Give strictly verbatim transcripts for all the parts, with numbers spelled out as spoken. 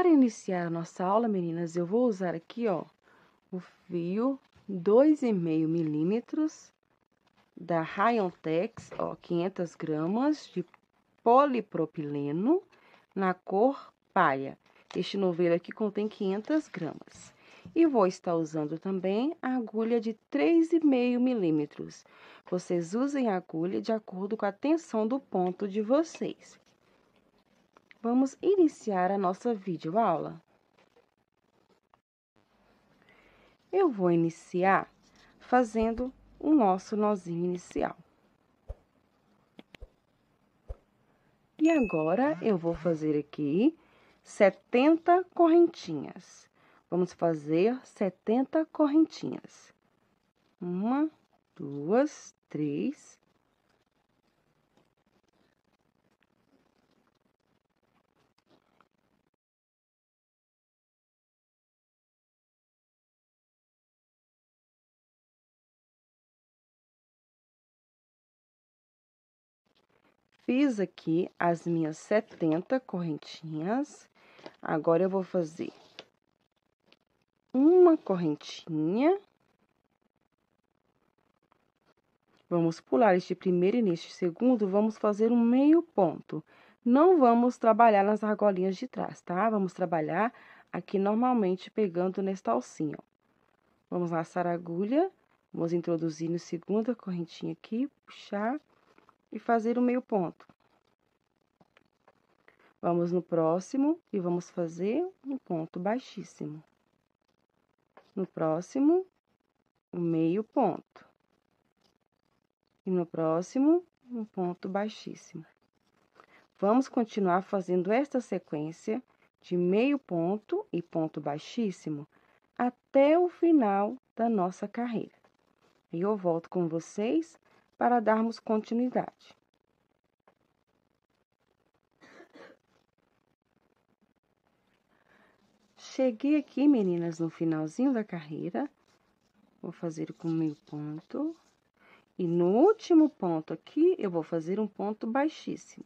Para iniciar a nossa aula, meninas, eu vou usar aqui, ó, o fio dois e meio milímetros da Rayon Tex, ó, quinhentas gramas de polipropileno na cor paia. Este novelo aqui contém quinhentas gramas. E vou estar usando também a agulha de três e meio milímetros. Vocês usem a agulha de acordo com a tensão do ponto de vocês. Vamos iniciar a nossa videoaula. Eu vou iniciar fazendo o nosso nozinho inicial. E agora, eu vou fazer aqui setenta correntinhas. Vamos fazer setenta correntinhas. Uma, duas, três. Fiz aqui as minhas setenta correntinhas. Agora, eu vou fazer uma correntinha. Vamos pular este primeiro e neste segundo, vamos fazer um meio ponto. Não vamos trabalhar nas argolinhas de trás, tá? Vamos trabalhar aqui normalmente pegando nesta alcinha, ó. Vamos laçar a agulha, vamos introduzir na segunda correntinha aqui, puxar e fazer o meio ponto. Vamos no próximo e vamos fazer um ponto baixíssimo. No próximo, um meio ponto. E no próximo, um ponto baixíssimo. Vamos continuar fazendo esta sequência de meio ponto e ponto baixíssimo até o final da nossa carreira. E eu volto com vocês para darmos continuidade. Cheguei aqui, meninas, no finalzinho da carreira. Vou fazer com meio ponto. E no último ponto aqui, eu vou fazer um ponto baixíssimo.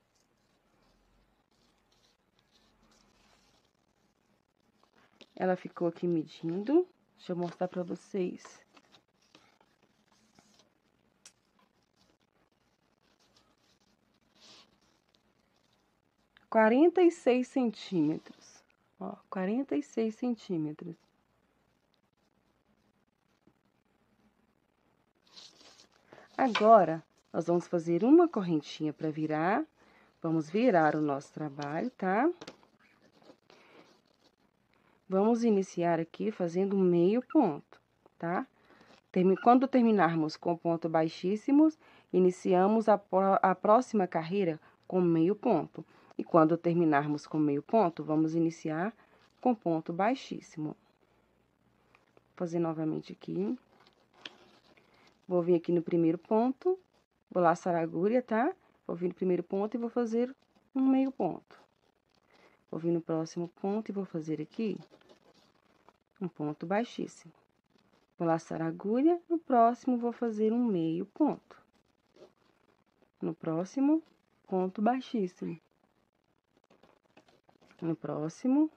Ela ficou aqui medindo. Deixa eu mostrar pra vocês. quarenta e seis centímetros. Ó, quarenta e seis centímetros. Agora, nós vamos fazer uma correntinha para virar. Vamos virar o nosso trabalho, tá? Vamos iniciar aqui fazendo meio ponto, tá? Quando terminarmos com ponto baixíssimos, iniciamos a, a próxima carreira com meio ponto. E quando terminarmos com meio ponto, vamos iniciar com ponto baixíssimo. Vou fazer novamente aqui. Vou vir aqui no primeiro ponto, vou laçar a agulha, tá? Vou vir no primeiro ponto e vou fazer um meio ponto. Vou vir no próximo ponto e vou fazer aqui um ponto baixíssimo. Vou laçar a agulha, no próximo vou fazer um meio ponto. No próximo, ponto baixíssimo. No próximo,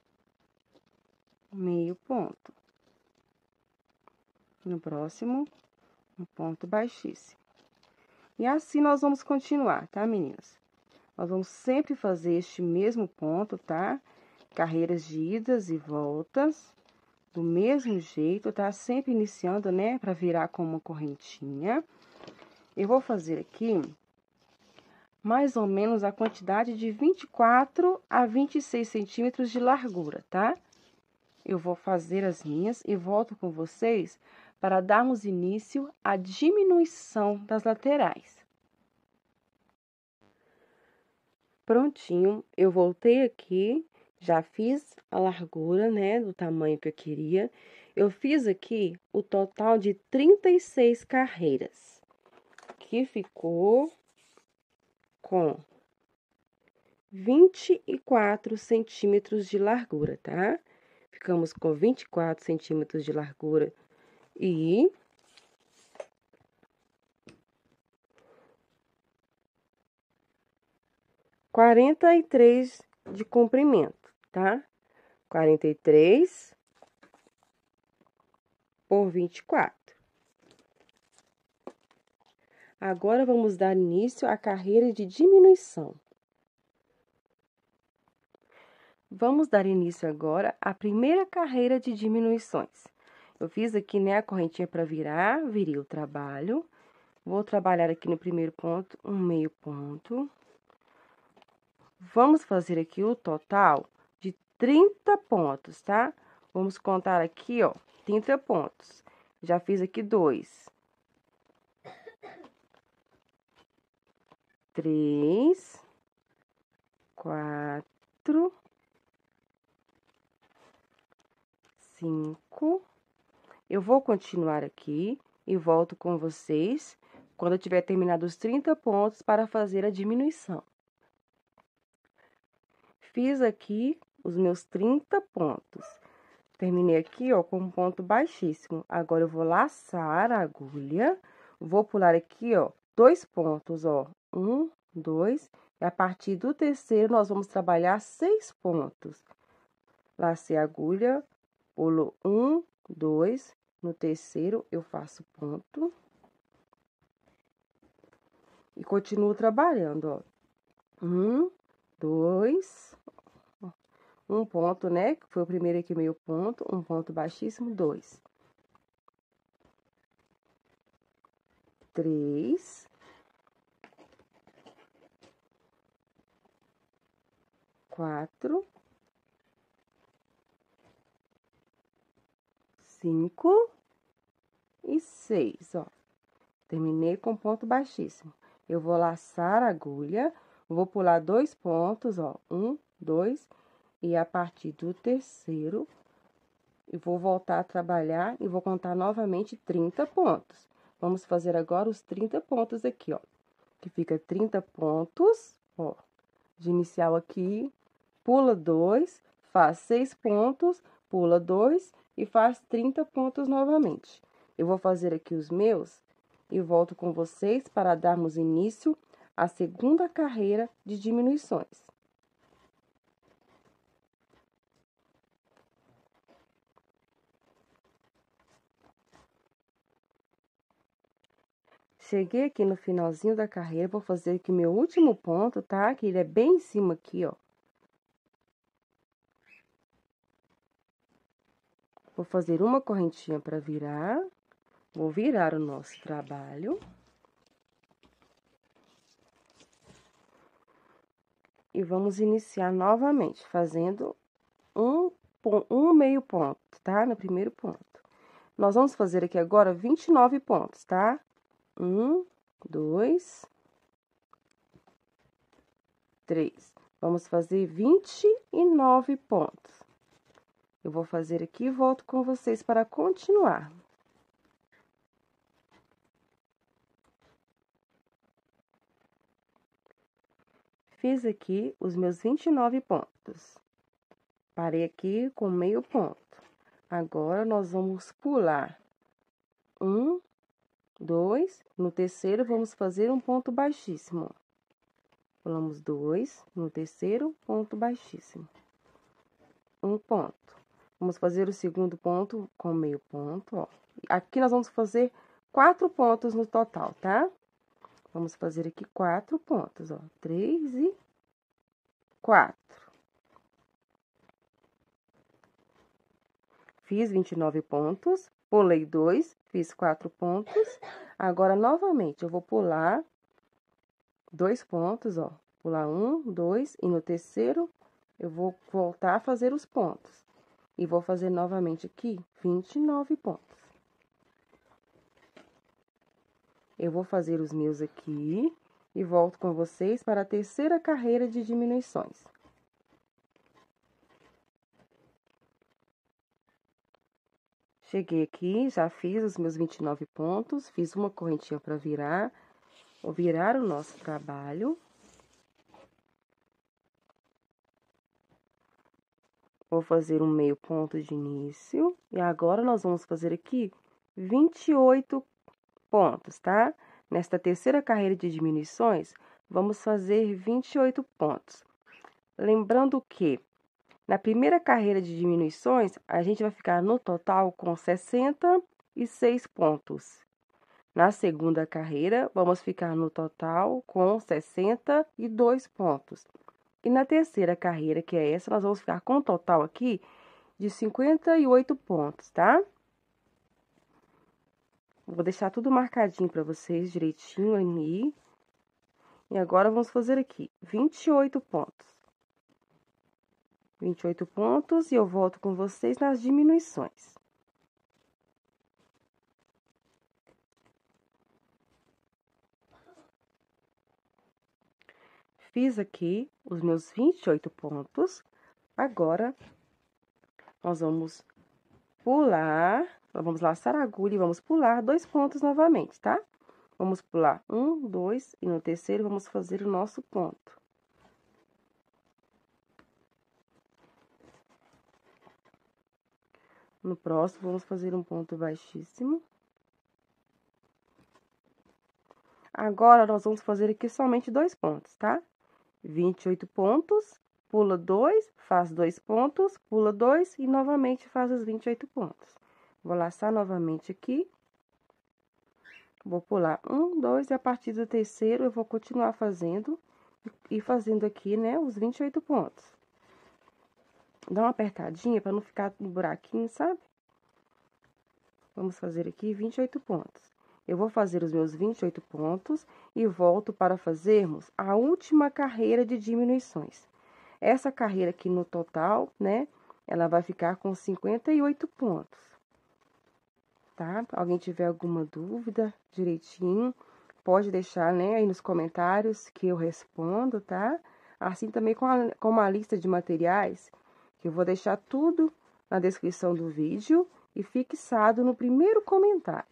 meio ponto. No próximo, um ponto baixíssimo. E assim nós vamos continuar, tá, meninas? Nós vamos sempre fazer este mesmo ponto, tá? Carreiras de idas e voltas, do mesmo jeito, tá? Sempre iniciando, né, pra virar com uma correntinha. Eu vou fazer aqui mais ou menos a quantidade de vinte e quatro a vinte e seis centímetros de largura, tá? Eu vou fazer as minhas e volto com vocês para darmos início à diminuição das laterais. Prontinho, eu voltei aqui, já fiz a largura, né, do tamanho que eu queria. Eu fiz aqui o total de trinta e seis carreiras, que ficou com vinte e quatro centímetros de largura, tá? Ficamos com vinte e quatro centímetros de largura e quarenta e três de comprimento, tá? quarenta e três por vinte e quatro. Agora, vamos dar início à carreira de diminuição. Vamos dar início agora à primeira carreira de diminuições. Eu fiz aqui, né, a correntinha para virar, virei o trabalho. Vou trabalhar aqui no primeiro ponto, um meio ponto. Vamos fazer aqui o total de trinta pontos, tá? Vamos contar aqui, ó, trinta pontos. Já fiz aqui dois. Três, quatro, cinco. Eu vou continuar aqui e volto com vocês quando eu tiver terminado os trinta pontos para fazer a diminuição. Fiz aqui os meus trinta pontos. Terminei aqui, ó, com um ponto baixíssimo. Agora, eu vou laçar a agulha, vou pular aqui, ó, dois pontos, ó, um, dois, e a partir do terceiro, nós vamos trabalhar seis pontos. Lacei a agulha, pulo um, dois, no terceiro, eu faço ponto. E continuo trabalhando, ó. Um, dois, um ponto, né? Que foi o primeiro aqui, meio ponto, um ponto baixíssimo, dois. Três. Quatro. Cinco. E seis, ó. Terminei com ponto baixíssimo. Eu vou laçar a agulha, vou pular dois pontos, ó. Um, dois, e a partir do terceiro, eu vou voltar a trabalhar e vou contar novamente trinta pontos. Vamos fazer agora os trinta pontos aqui, ó. Que fica trinta pontos, ó, de inicial aqui, pula dois, faz seis pontos, pula dois e faz trinta pontos novamente. Eu vou fazer aqui os meus e volto com vocês para darmos início à segunda carreira de diminuições. Cheguei aqui no finalzinho da carreira, vou fazer aqui meu último ponto, tá? Que ele é bem em cima aqui, ó. Vou fazer uma correntinha para virar, vou virar o nosso trabalho. E vamos iniciar novamente, fazendo um, um meio ponto, tá? No primeiro ponto. Nós vamos fazer aqui agora vinte e nove pontos, tá? Um, dois, três. Vamos fazer vinte e nove pontos. Eu vou fazer aqui e volto com vocês para continuar. Fiz aqui os meus vinte e nove pontos. Parei aqui com meio ponto. Agora, nós vamos pular um, dois, no terceiro, vamos fazer um ponto baixíssimo. Pulamos dois, no terceiro, ponto baixíssimo. Um ponto. Vamos fazer o segundo ponto com meio ponto, ó. Aqui nós vamos fazer quatro pontos no total, tá? Vamos fazer aqui quatro pontos, ó. Três e quatro. Fiz vinte e nove pontos, pulei dois, fiz quatro pontos. Agora, novamente, eu vou pular dois pontos, ó. Pular um, dois, e no terceiro, eu vou voltar a fazer os pontos. E vou fazer novamente aqui vinte e nove pontos. Eu vou fazer os meus aqui e volto com vocês para a terceira carreira de diminuições. Cheguei aqui, já fiz os meus vinte e nove pontos, fiz uma correntinha para virar, vou virar o nosso trabalho. Vou fazer um meio ponto de início, e agora nós vamos fazer aqui vinte e oito pontos, tá? Nesta terceira carreira de diminuições, vamos fazer vinte e oito pontos. Lembrando que Na primeira carreira de diminuições, a gente vai ficar no total com sessenta e seis pontos. Na segunda carreira, vamos ficar no total com sessenta e dois pontos. E na terceira carreira, que é essa, nós vamos ficar com um total aqui de cinquenta e oito pontos, tá? Vou deixar tudo marcadinho para vocês direitinho ali. E agora, vamos fazer aqui vinte e oito pontos. vinte e oito pontos e eu volto com vocês nas diminuições. Fiz aqui os meus vinte e oito pontos. Agora, nós vamos pular, vamos laçar a agulha e vamos pular dois pontos novamente, tá? Vamos pular um, dois, e no terceiro vamos fazer o nosso ponto. No próximo, vamos fazer um ponto baixíssimo. Agora, nós vamos fazer aqui somente dois pontos, tá? vinte e oito pontos, pula dois, faz dois pontos, pula dois e novamente faz os vinte e oito pontos. Vou laçar novamente aqui. Vou pular um, dois, e a partir do terceiro eu vou continuar fazendo e fazendo aqui, né, os vinte e oito pontos. Dá uma apertadinha para não ficar no buraquinho, sabe? Vamos fazer aqui vinte e oito pontos. Eu vou fazer os meus vinte e oito pontos e volto para fazermos a última carreira de diminuições. Essa carreira aqui no total, né, ela vai ficar com cinquenta e oito pontos. Tá? Alguém tiver alguma dúvida direitinho, pode deixar, né, aí nos comentários que eu respondo, tá? Assim também com, a, com uma lista de materiais, que eu vou deixar tudo na descrição do vídeo e fixado no primeiro comentário.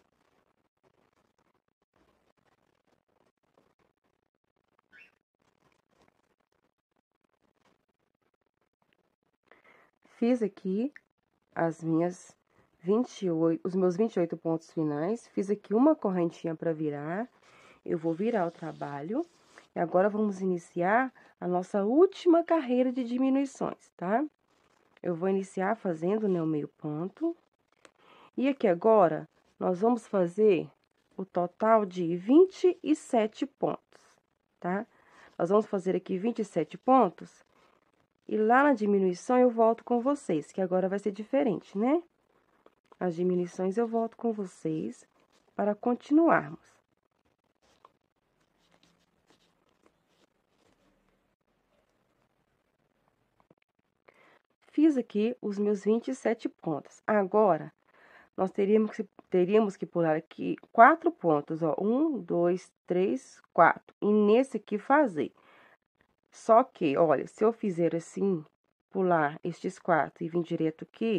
Fiz aqui as minhas vinte e oito, os meus vinte e oito pontos finais, fiz aqui uma correntinha para virar, eu vou virar o trabalho, e agora vamos iniciar a nossa última carreira de diminuições, tá? Eu vou iniciar fazendo, né, o meio ponto, e aqui agora, nós vamos fazer o total de vinte e sete pontos, tá? Nós vamos fazer aqui vinte e sete pontos, e lá na diminuição eu volto com vocês, que agora vai ser diferente, né? As diminuições eu volto com vocês para continuarmos. Fiz aqui os meus vinte e sete pontos. Agora, nós teríamos que, teríamos que pular aqui quatro pontos, ó. Um, dois, três, quatro. E nesse aqui fazer. Só que, olha, se eu fizer assim, pular estes quatro e vir direto aqui,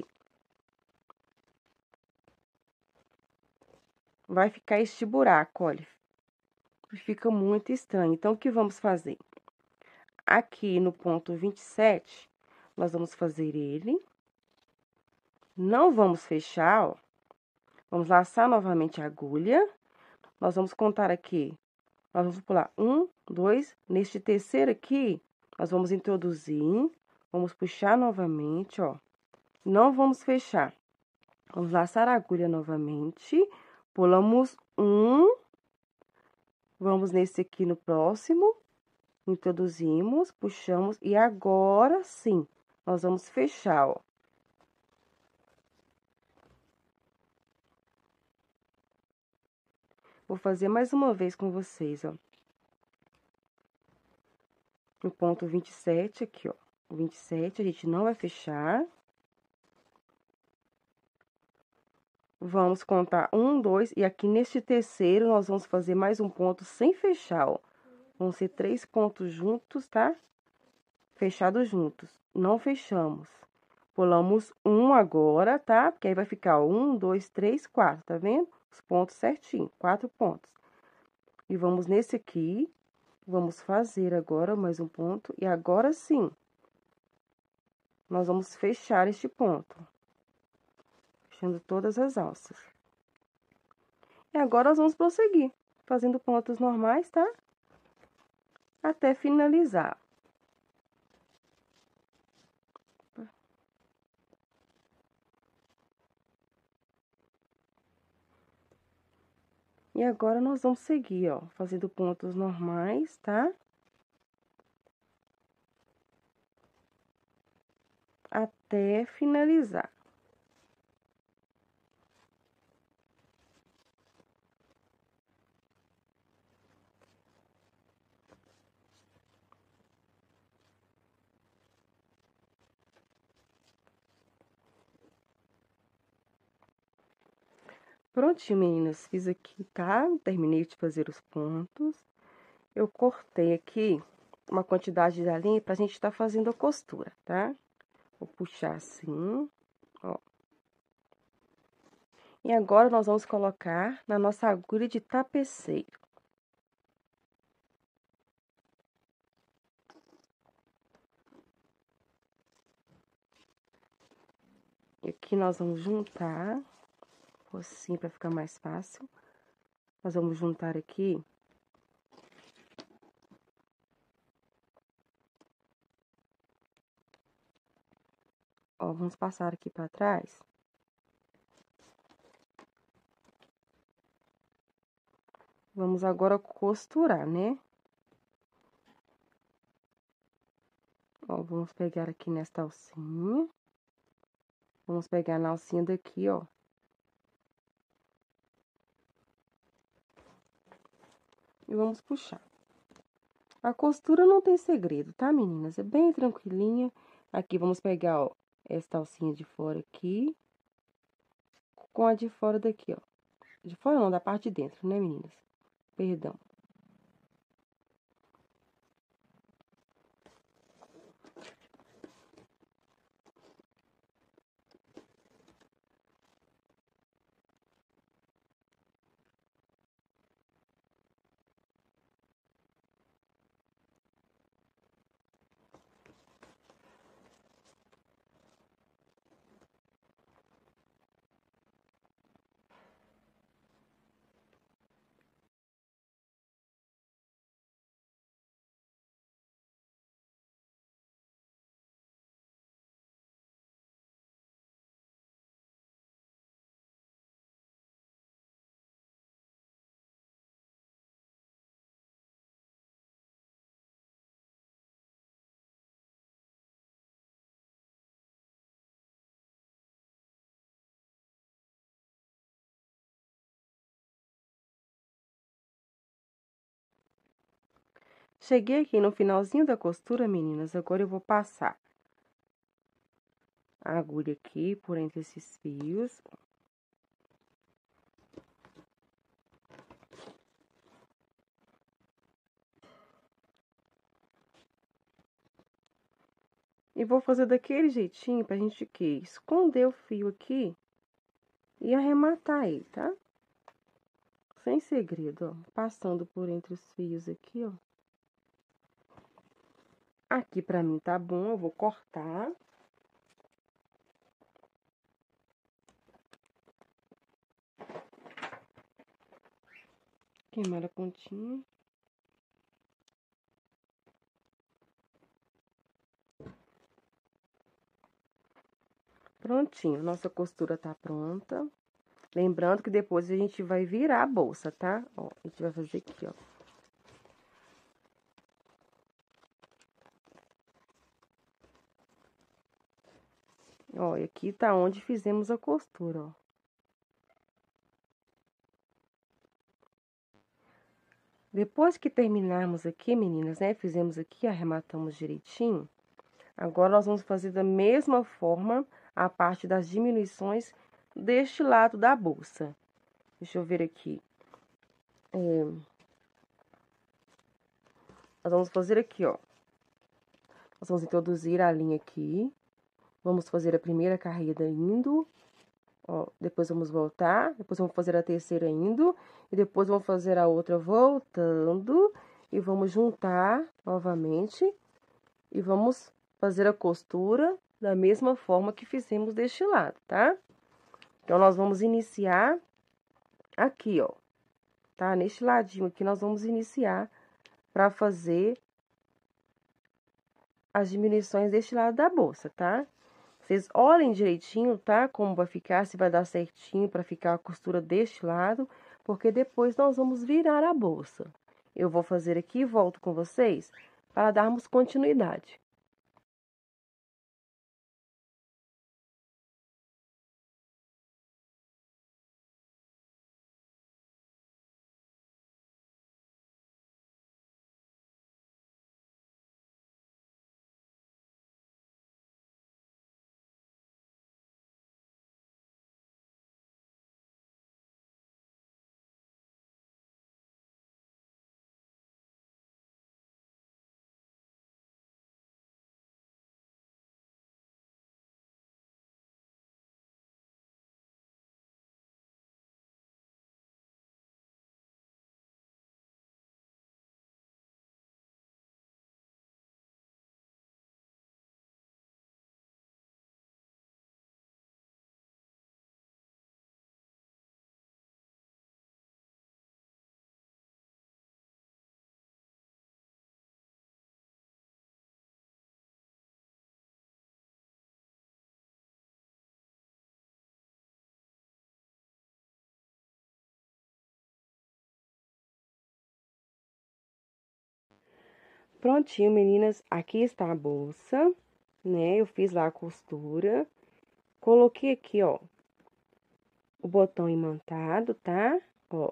vai ficar este buraco, olha. Fica muito estranho. Então, o que vamos fazer? Aqui no ponto vinte e sete, nós vamos fazer ele. Não vamos fechar, ó. Vamos laçar novamente a agulha. Nós vamos contar aqui. Nós vamos pular um, dois. Neste terceiro aqui, nós vamos introduzir. Vamos puxar novamente, ó. Não vamos fechar. Vamos laçar a agulha novamente. Pulamos um. Vamos nesse aqui no próximo. Introduzimos, puxamos. E agora sim, nós vamos fechar, ó. Vou fazer mais uma vez com vocês, ó. No ponto vinte e sete, aqui, ó. vinte e sete, a gente não vai fechar. Vamos contar um, dois, e aqui neste terceiro, nós vamos fazer mais um ponto sem fechar, ó. Vão ser três pontos juntos, tá? Fechados juntos. Não fechamos. Pulamos um agora, tá? Porque aí vai ficar um, dois, três, quatro, tá vendo? Os pontos certinho, quatro pontos. E vamos nesse aqui, vamos fazer agora mais um ponto, e agora sim, nós vamos fechar este ponto. Fechando todas as alças. E agora, nós vamos prosseguir, fazendo pontos normais, tá? Até finalizar. E agora, nós vamos seguir, ó, fazendo pontos normais, tá? Até finalizar. Prontinho, meninas, fiz aqui, tá? Terminei de fazer os pontos. Eu cortei aqui uma quantidade da linha pra gente tá fazendo a costura, tá? Vou puxar assim, ó. E agora, nós vamos colocar na nossa agulha de tapeceiro. E aqui nós vamos juntar, assim, pra ficar mais fácil. Nós vamos juntar aqui. Ó, vamos passar aqui pra trás. Vamos agora costurar, né? Ó, vamos pegar aqui nesta alcinha. Vamos pegar na alcinha daqui, ó. E vamos puxar. A costura não tem segredo, tá, meninas? É bem tranquilinha. Aqui, vamos pegar, ó, esta alcinha de fora aqui. Com a de fora daqui, ó. De fora não, da parte de dentro, né, meninas? Perdão. Cheguei aqui no finalzinho da costura, meninas. Agora, eu vou passar a agulha aqui por entre esses fios. E vou fazer daquele jeitinho pra gente o quê? Esconder o fio aqui e arrematar ele, tá? Sem segredo, ó. Passando por entre os fios aqui, ó. Aqui pra mim tá bom, eu vou cortar. Queimar a pontinha. Prontinho, nossa costura tá pronta. Lembrando que depois a gente vai virar a bolsa, tá? Ó, a gente vai fazer aqui, ó. Ó, e aqui tá onde fizemos a costura, ó. Depois que terminarmos aqui, meninas, né? Fizemos aqui, arrematamos direitinho. Agora, nós vamos fazer da mesma forma a parte das diminuições deste lado da bolsa. Deixa eu ver aqui. É... Nós vamos fazer aqui, ó. Nós vamos introduzir a linha aqui. Vamos fazer a primeira carreira indo. Ó, depois vamos voltar. Depois vamos fazer a terceira indo. E depois vamos fazer a outra voltando. E vamos juntar novamente. E vamos fazer a costura da mesma forma que fizemos deste lado, tá? Então, nós vamos iniciar aqui, ó. Tá? Neste ladinho aqui, nós vamos iniciar pra fazer as diminuições deste lado da bolsa, tá? Vocês olhem direitinho, tá? Como vai ficar, se vai dar certinho pra ficar a costura deste lado, porque depois nós vamos virar a bolsa. Eu vou fazer aqui e volto com vocês para darmos continuidade. Prontinho, meninas, aqui está a bolsa, né? Eu fiz lá a costura, coloquei aqui, ó, o botão imantado, tá? Ó.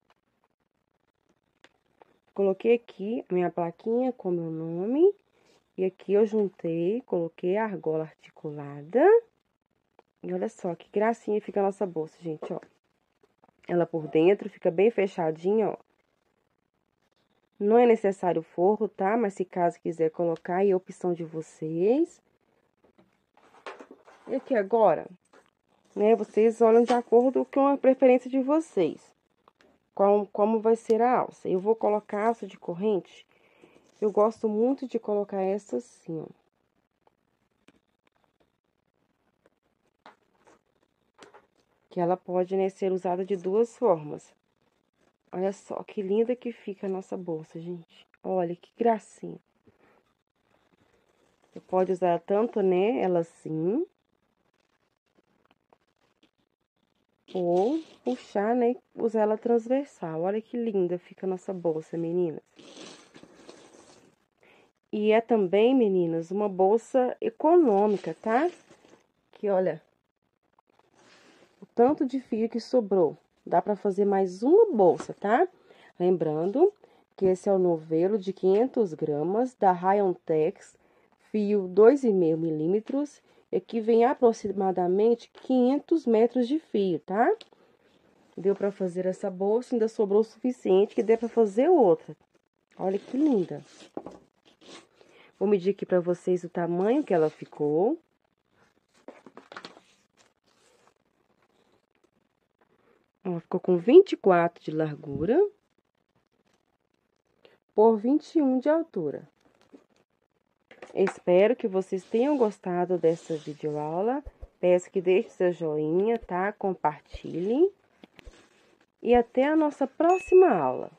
Coloquei aqui a minha plaquinha com meu nome, e aqui eu juntei, coloquei a argola articulada. E olha só que gracinha fica a nossa bolsa, gente, ó. Ela por dentro fica bem fechadinha, ó. Não é necessário forro, tá? Mas se caso quiser colocar, é opção de vocês. E aqui agora, né, vocês olham de acordo com a preferência de vocês. Como, como vai ser a alça. Eu vou colocar a alça de corrente. Eu gosto muito de colocar essa assim, ó. Que ela pode, né, ser usada de duas formas. Olha só que linda que fica a nossa bolsa, gente. Olha que gracinha. Você pode usar tanto, né, ela assim. Ou puxar, né, usar ela transversal. Olha que linda fica a nossa bolsa, meninas. E é também, meninas, uma bolsa econômica, tá? Que, olha, o tanto de fio que sobrou. Dá pra fazer mais uma bolsa, tá? Lembrando que esse é o novelo de quinhentas gramas da Rayon Tex, fio dois e meio milímetros. E aqui vem aproximadamente quinhentos metros de fio, tá? Deu pra fazer essa bolsa, ainda sobrou o suficiente que dê pra fazer outra. Olha que linda. Vou medir aqui pra vocês o tamanho que ela ficou. Ela ficou com vinte e quatro de largura por vinte e um de altura. Espero que vocês tenham gostado dessa videoaula. Peço que deixe seu joinha, tá? Compartilhem. E até a nossa próxima aula.